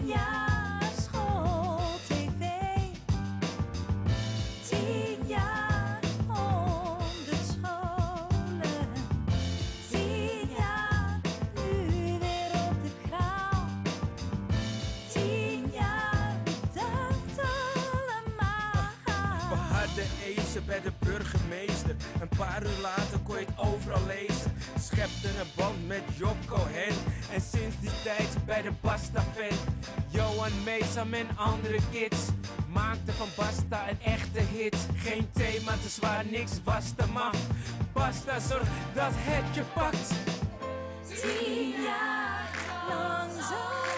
jaar school-tv, 10 jaar 100 scholen, 10 jaar nu weer op de kraal, 10 jaar bedankt allemaal. We hadden Ezen bij de burgemeester. Een paar uur later kon je het overal lezen. Schepte een band met Job Cohen. En sinds die tijd bij de Basta-fan. Johan Meesam en andere kids maakten van Basta een echte hit. Geen thema te zwaar, niks was te maf. Basta zorgt dat het je pakt. 10 jaar lang zo